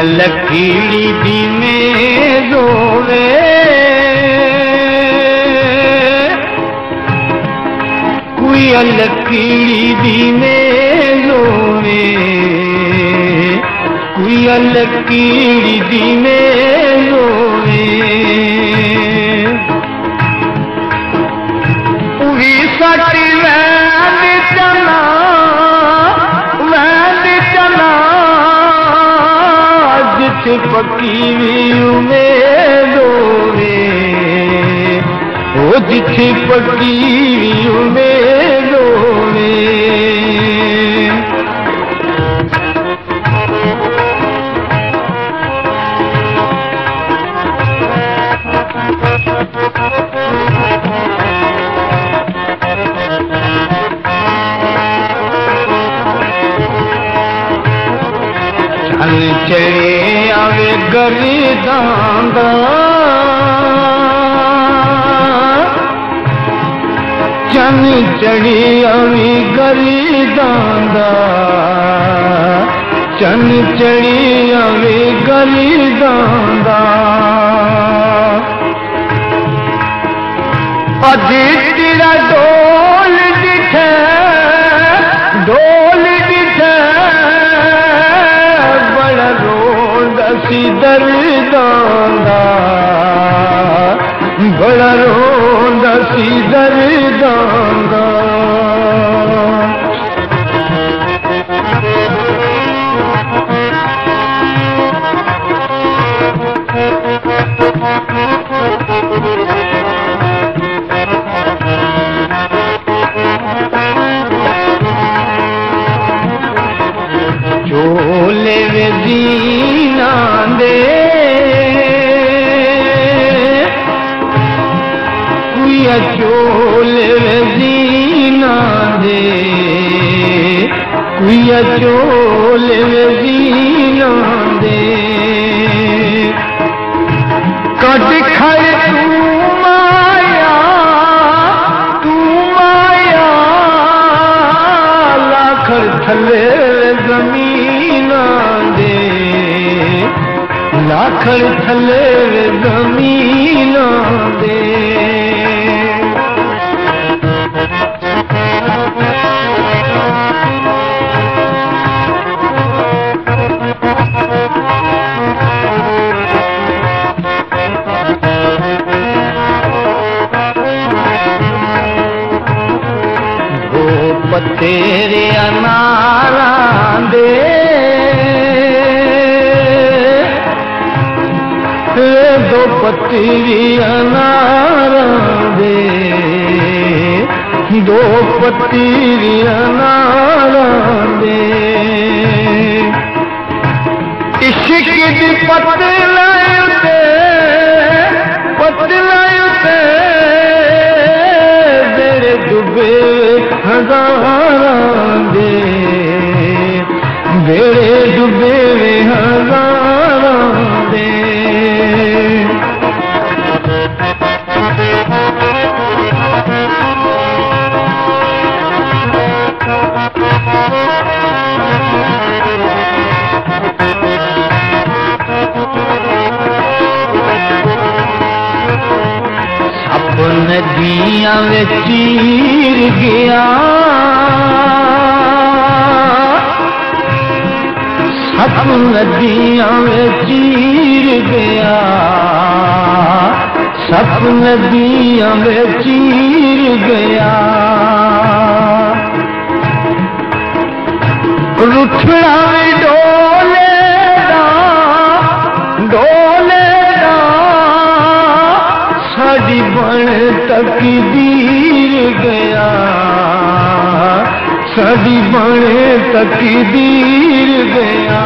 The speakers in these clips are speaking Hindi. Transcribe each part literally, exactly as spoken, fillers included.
लकीड़ी दी में रोवे, कोई लकीड़ी दी में रोवे, कोई लकीड़ी दी में रोवे। उही साटी वैन चना, वैन चना जिथे पकी भी उमेद होवे, ओ जिथे पकी भी उमेद होवे। चल चढ़े आवे गरिदां दा, चन चढ़ी आवे गरिदां दा, चन चढ़ी आवे गरिदां दा। अज तेरा डोल दिखे, डोल दिखे बड़ा रोंदा सी दर्दां दा, बड़ा रोंदा सी दर्दां दा। चोले वे दीना दे, कुया चोले वे दीना दे, कुया चोले वे दीना दे। कट खाए तू माया, तू माया लाखर थले जमीन दे, लाखर थले जमीन दे। तेरे अनारा दे, दो पत्ती अनारा दे, दो पत्ती अनारा दे। इश्क दी पतलाई उते, पतलाई उते मेरे डुबे हजारां दे, बेड़े डुबे वे हजारां दे। सप नदियां में चीर गया, सप नदियां में चीर गया, सप नदियां में चीर गया। रुठड़ा में डोले दा, डोले दा साड़ी बन तकदीर गया, साड़ी बन तकदीर गया।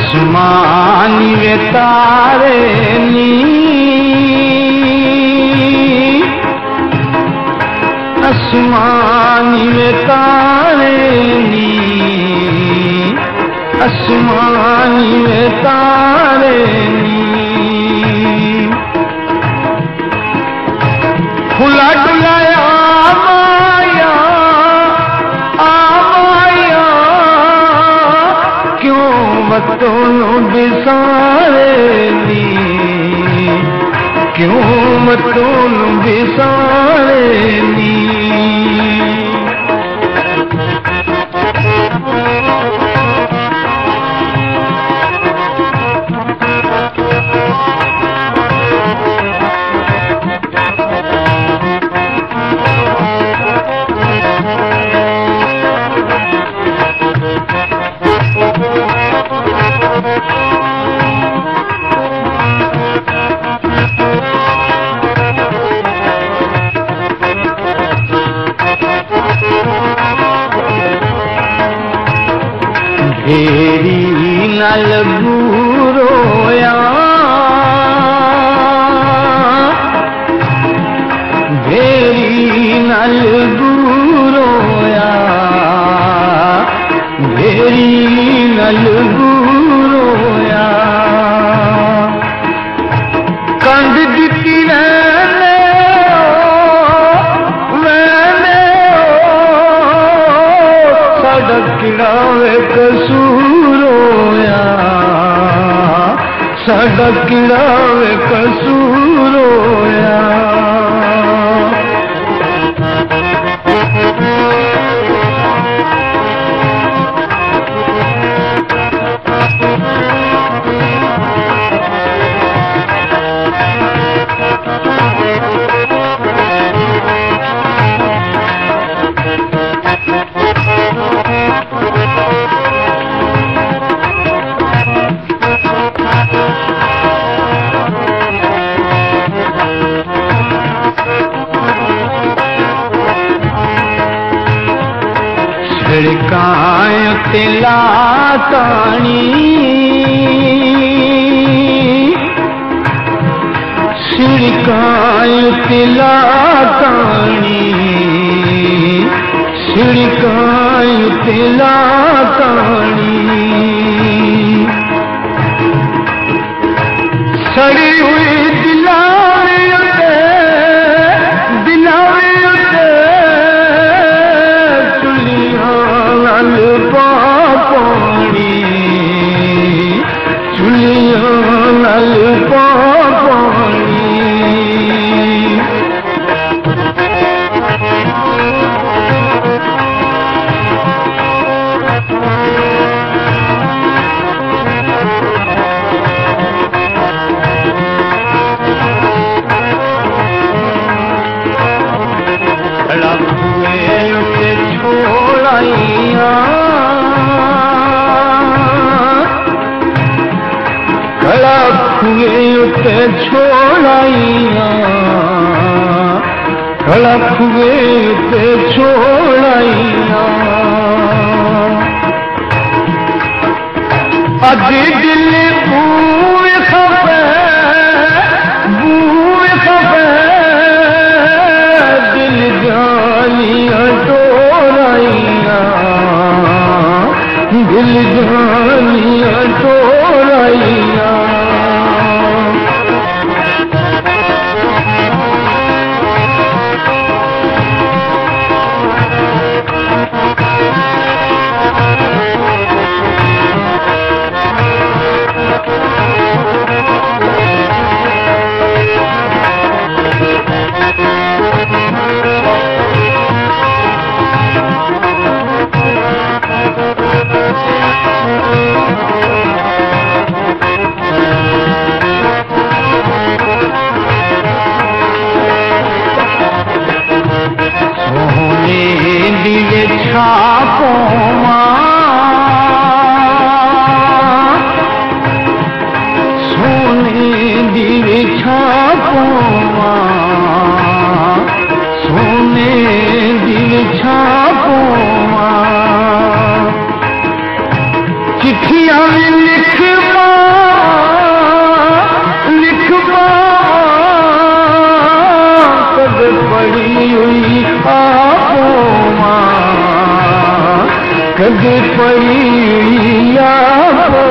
आसमानी वे तारे नी, आसमानी वे तारे नी, आसमानी वे तारे नी। फुला डुलाया माया आ माया, क्यों मतों बिसारे नी, क्यों मतों बिसारे नी। तेरी नल रोया, तेरी नल रोया, तेरी नल रोया। कंध दिती मैंने मैंने साडा किड़ा वे कसूर होया, साडा किड़ा वे कसूर होया। छिड़काय तिला तानी, छिड़काय तिला तानी, छिड़काय तिला तानी। सड़ी हुई दिलावे उते, दिलावे उते पानी, चुलिया नल पानी। छोड़ाइया कड़ा खुए उते छोड़ाइया, कड़ा खुए उते छोड़ाइया। अज दिल बूए खपे, बूए खपे, दिल जानिया टोराइया, दिल जानिया टोराइया। आपो मां कदे पई आपो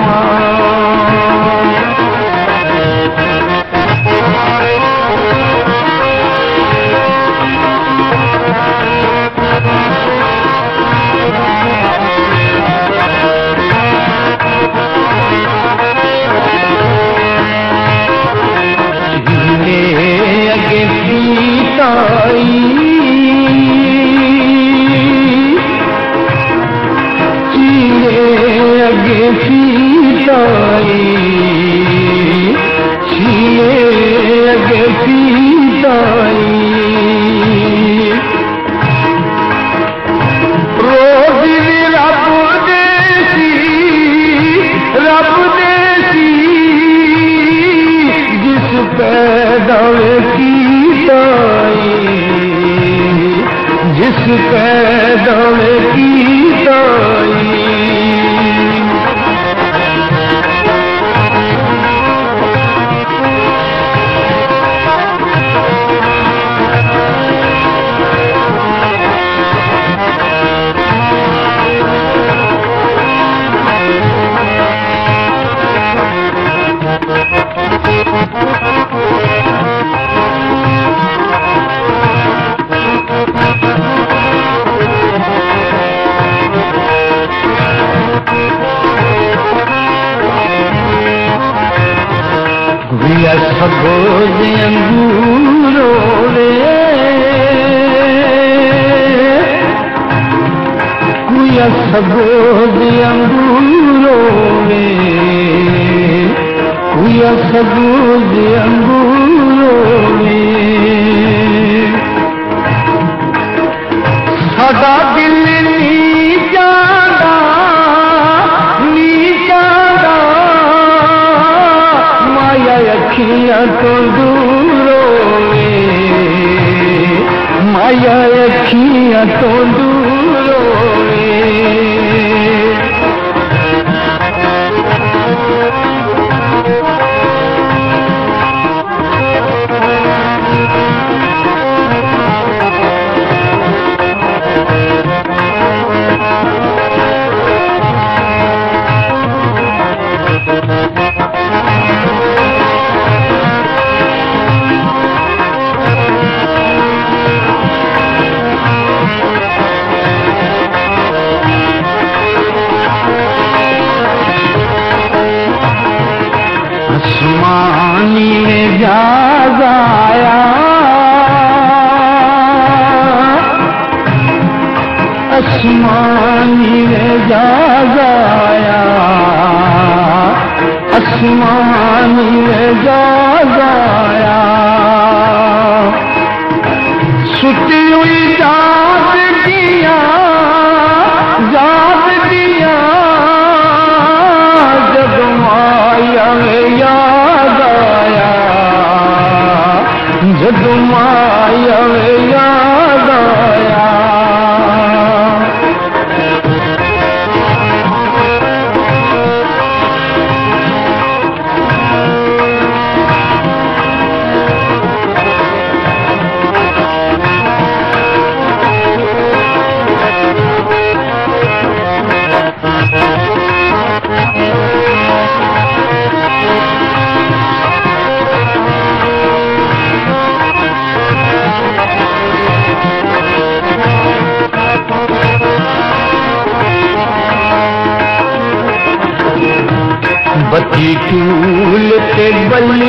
बती टूल ते बल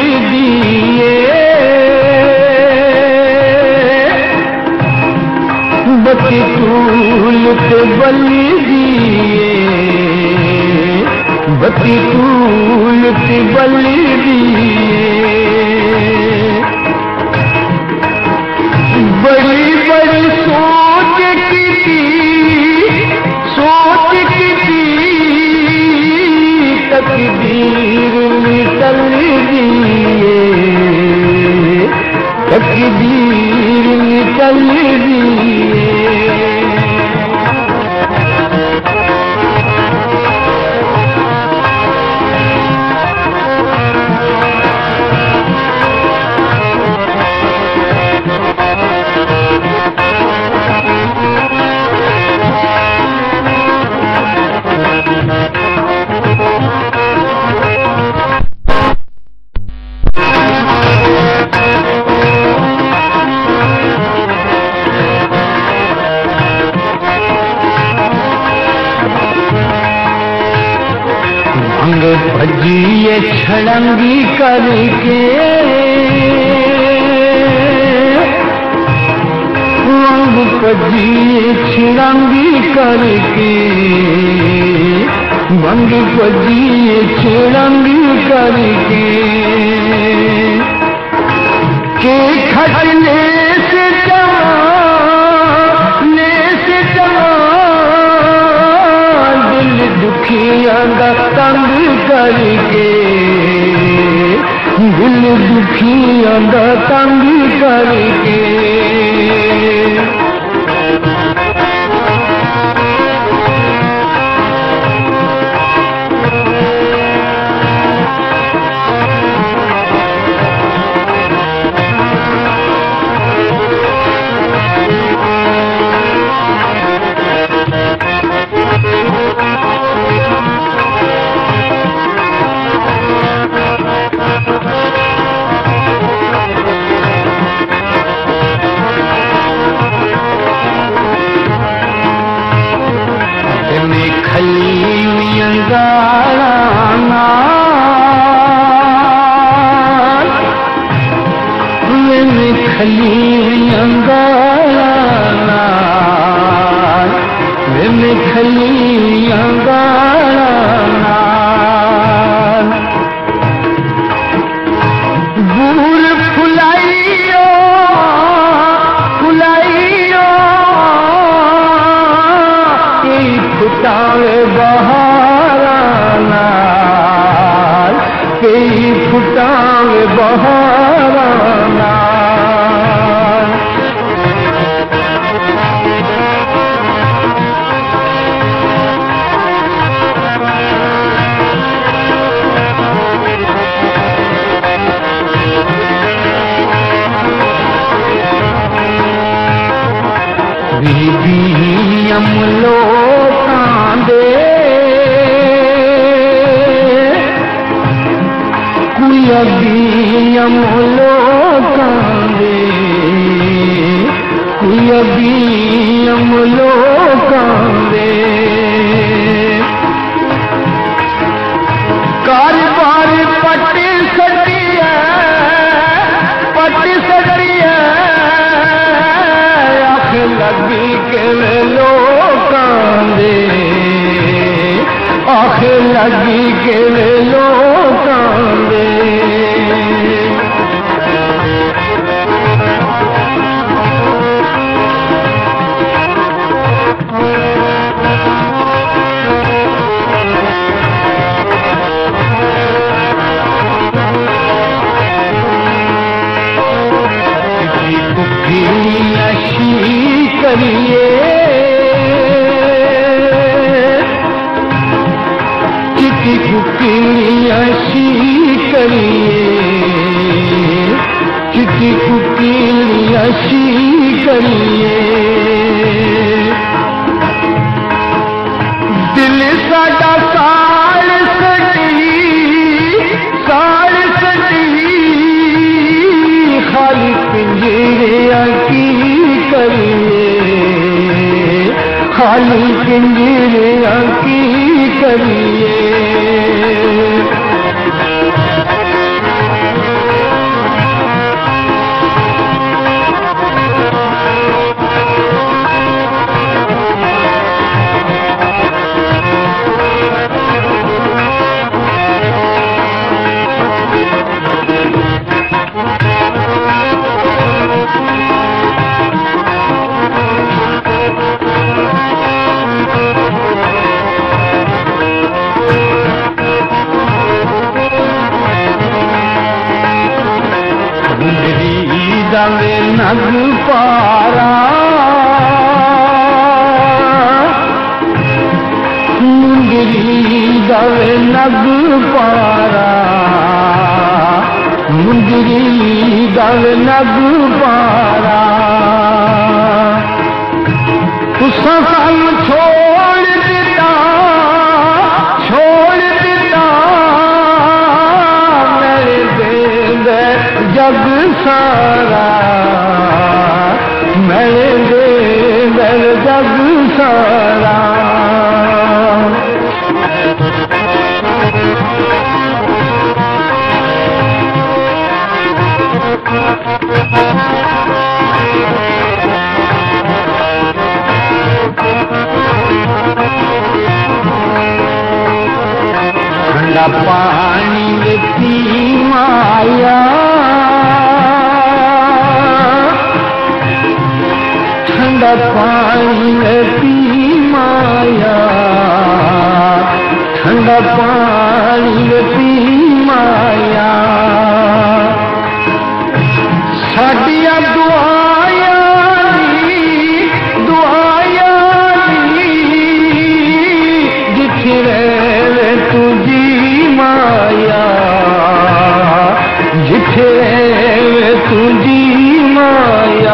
दिए बती टूल ते बल दिए बती टूल ते बल दिए बड़ी बड़ी सोच की थी सोच की थी तकदीर निकल दिए तकदीर निकल दिए भजिए छड़ंगी करके, रंग भजिए छड़ंगी करके, रंग भजिए छड़ंगी करके, के खटने से जवाने से जवान दिल दुखियां दा तंग करके, दिल दुखियां दा तंग करके। जग सारा ठंडा पानी पी माया, ठंडा पानी पी माया, ठंडा पानी पी माया। साडिया दुआया दुआया जिथे रहे तुझी माया, जिथे रहे तुझी माया।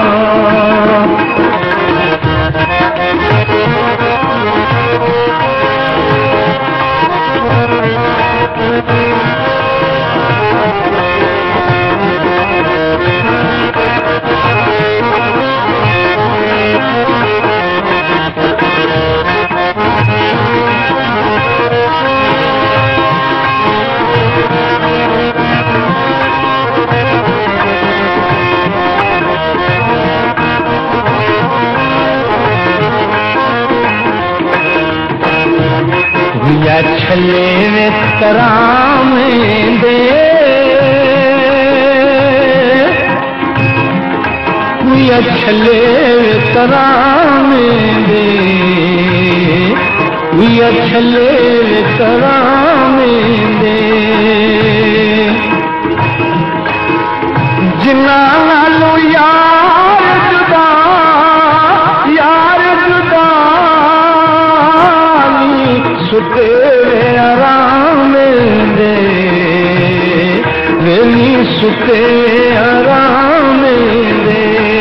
या छले तराम दे, या छले तराम दे, या छले तराम दे। जिन्ना नालो यार जुदा, यार जुदा सुते आराम दे, वेली सुते आराम दे।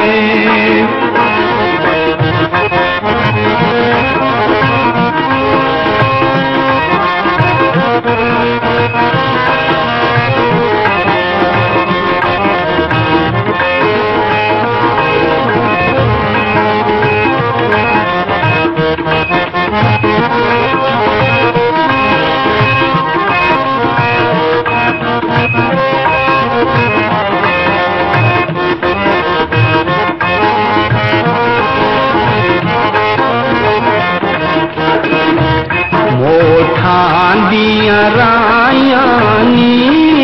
दिया रायानी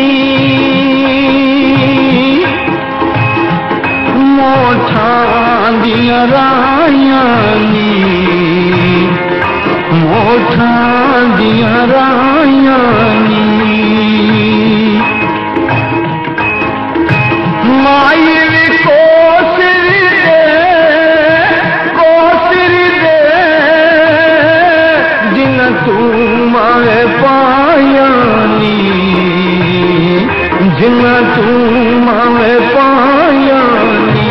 मोठा दिया रायानी, मोठा दिया रायानी। माई को सिर दे, को सिर दे जिन तू माए पायानी, जिन तू माए पायानी।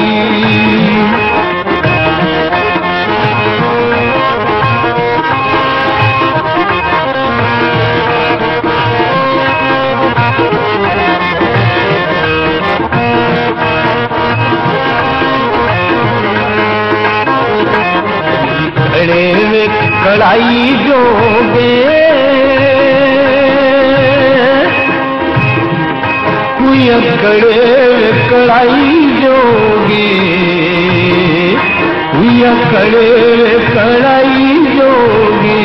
खड़े कड़ाई जोगे, कड़े कड़ाई जोगे, कड़े कड़ाई जोगे।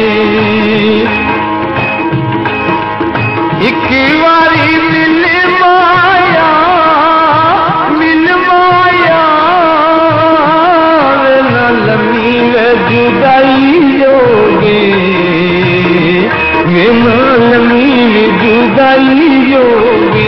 एक बारी मिल माया, मिल माया न लमी जुदाई जोगे, वे न लमी जुदाई जोगे।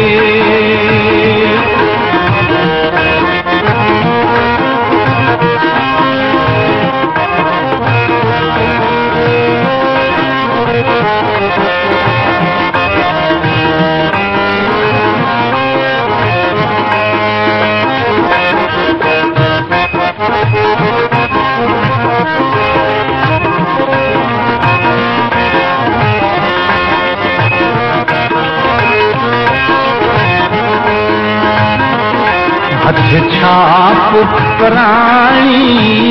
हथ छाप पुरानी,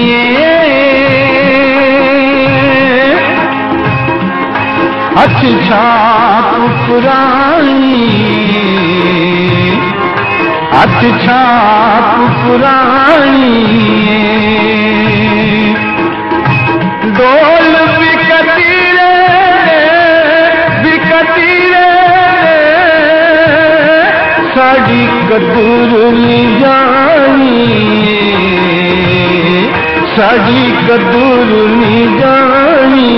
हथ छाप पुरानी, हथ छाप पुरानी डोल बिकती रे बिकती रे साड़ी कदूर नी जानी साड़ी कदूर नी जानी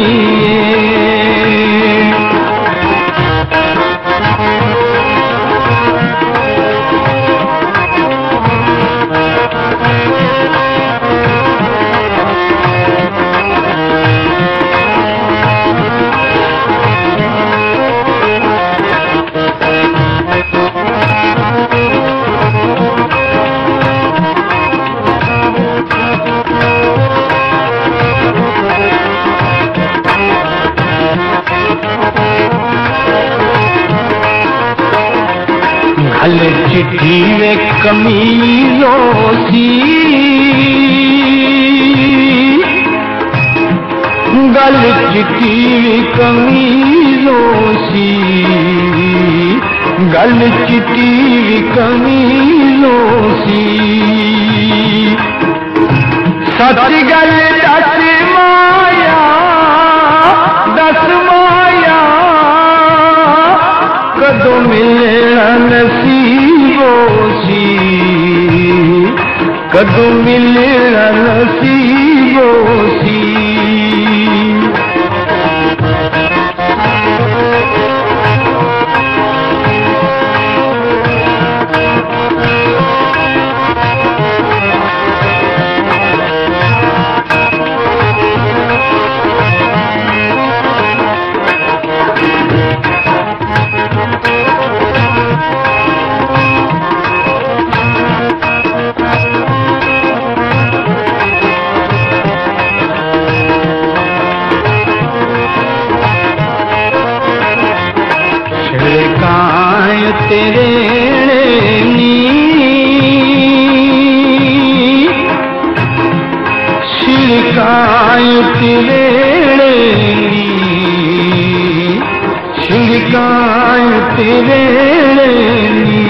गल चिट्ठी वे कमीजों सी गल चिट्ठी वे कमीजों सी गल चिट्ठी वे कमीजों सी सच गल दस माया दस माया कदों मिलना नसीबों सी कदों मिलना नसीबों सी तेरे नी शिरकाय तेरे नी शिरकाय तेरे नी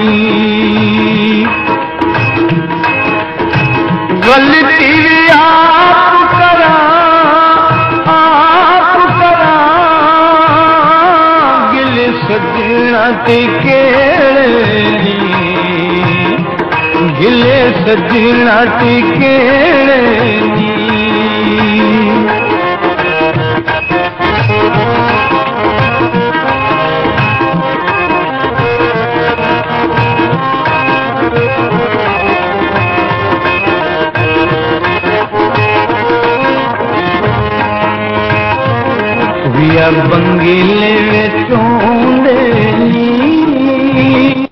गलती आप करा आप करा गिल सजना ते गिले सजना टिकेड़े विया बंगीले में चोंदे